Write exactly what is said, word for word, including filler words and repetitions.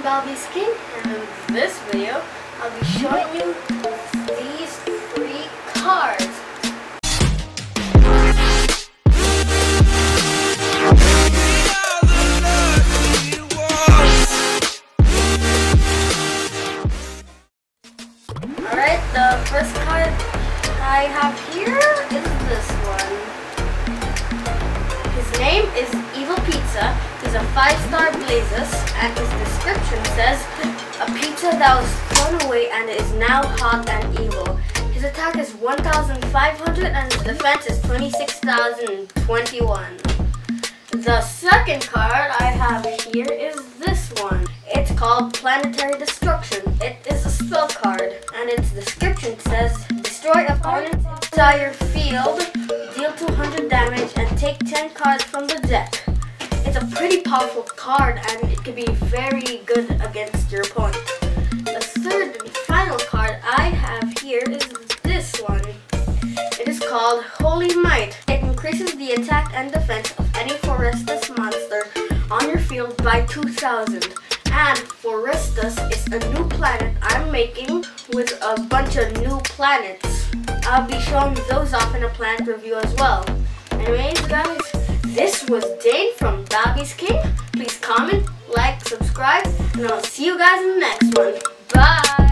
Balby's King, and in this video I'll be showing you these three cards. Alright, the first card I have here is this one. His name is Evil Pizza. He's a five-star Blazes, and his description says, a pizza that was thrown away and is now hot and evil. His attack is one thousand five hundred and his defense is twenty-six thousand twenty-one. The second card I have here is this one. It's called Planetary Destruction. It is a spell card, and its description says, destroy opponent's entire field, deal two hundred damage, and take ten cards from the deck. It's a pretty powerful card, and it can be very good against your opponent. The third and final card I have here is this one. It is called Holy Might. It increases the attack and defense of any Forestus monster on your field by two thousand. And Forestus is a new planet I'm making with a bunch of new planets. I'll be showing those off in a planet review as well. Anyways guys, this was Dane from Balby's King. Please comment, like, subscribe, and I'll see you guys in the next one. Bye!